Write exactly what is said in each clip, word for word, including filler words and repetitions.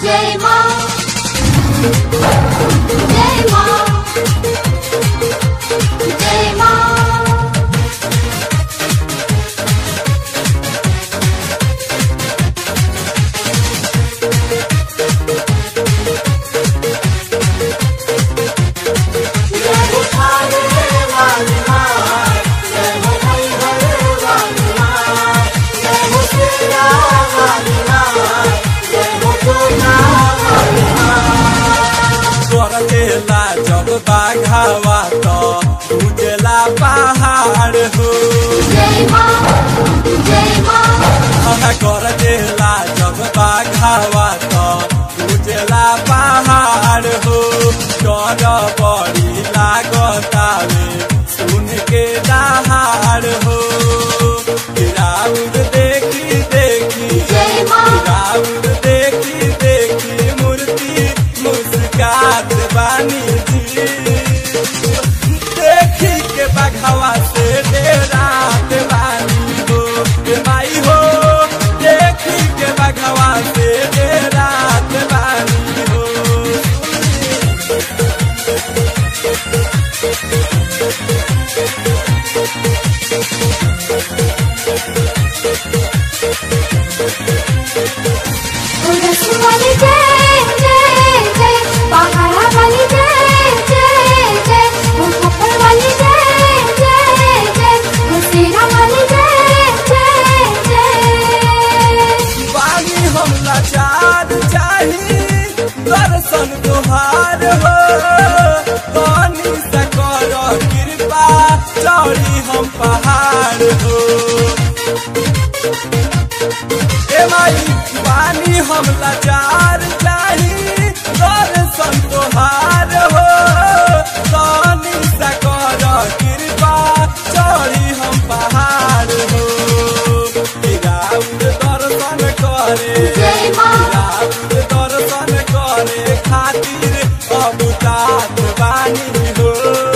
जय मां जय मां जय मां करेला जब बाघावा तो उजला पहाड़ हो जय मां जय मां कर देला जब बाघावा तो उजला पहाड़ हो डर बड़ी लागतावे सुन के दहाड़ हो राउर देखी देखी जय मां राउर देखी देखी मूर्ति मुस्कात बानी जी देखी के बघावा से डेरात बानी हो के माई हो देखी के बघावा से डेरात बानी हो वाली जय जय जय पहाड़ा वाली जय जय जय मुजफ्फर वाली जय जय जय मुसेरा वाली जय जय जय बानी हम लाचार चाही दर्शन तुहार हो पानी से करो कृपा चौड़ी हम पहाड़ हो ए माई बानी हम लाचार चाही दर्शन तुहार हो पानी से करो कृपा चौड़ी हम पहाड़ हो राउर दर्शन करे जय मां राउर दर्शन करे खातिर अबुतात बानी हो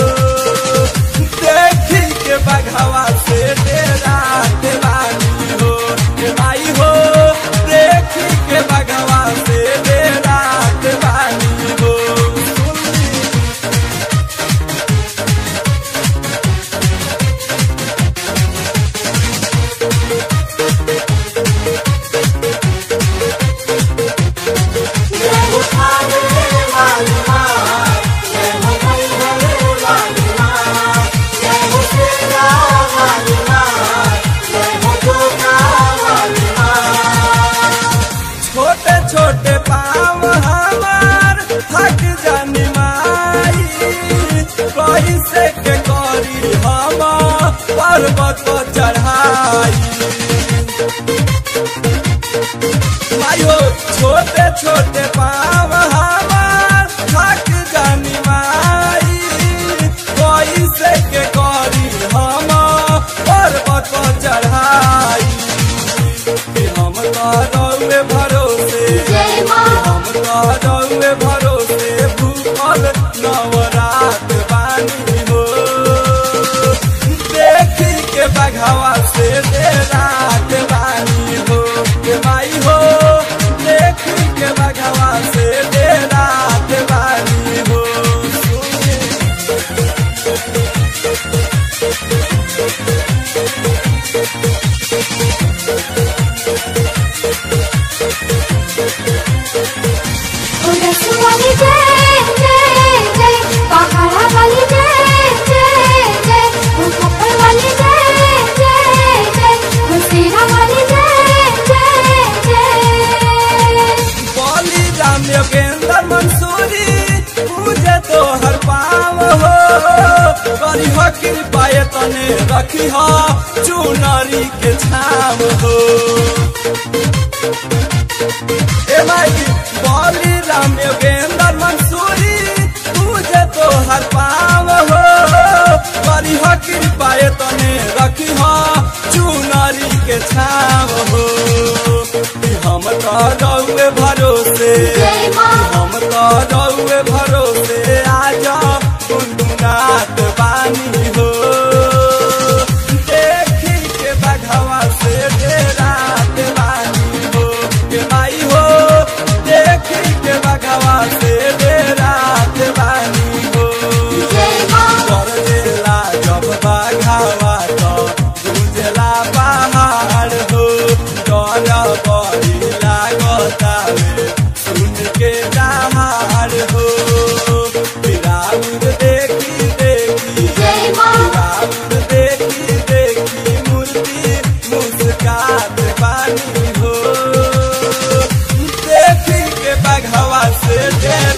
देखी के बघावा से डेरात बानी हो के माई हो देखी के बघावा से डेरात बानी हो छोटे छोटे पाँव हमार थक जानी माई कैसे के करी हम पर्वत चढ़ाई माई हो छोटे छोटे पाँव हमार थक जानी माई कैसे के करी हम पर्वत चढ़ाई हम तो भरोसे जय मां हम तो भरोसे भूखल नवरात बानी हो देखी के बघावा से डेरात बानी हो के माई हो देखी के बघावा से डेरात बानी हो वाली जय जय जय पहाड़ा वाली जय जय जय मुजफ्फर वाली जय जय जय मुसेरा वाली जय जय जय बोली राम योगेंद्र मंसूरी पूजे तो हर पाव हो करी हो कृपा तने रखी हो चुनरी के छाव हो ए माई बोली राम योगेंद्र मंसूरी पूजे तो हर पाव हो करी हो कृपा तने रखी हो चुनरी के छाव हो हम तो रहुए भरोसे जय मां हम तो रहुए भरोसे आजा गुनगुनात बानी हो देखी के बघावा से डेरात बानी हो के माई हो दे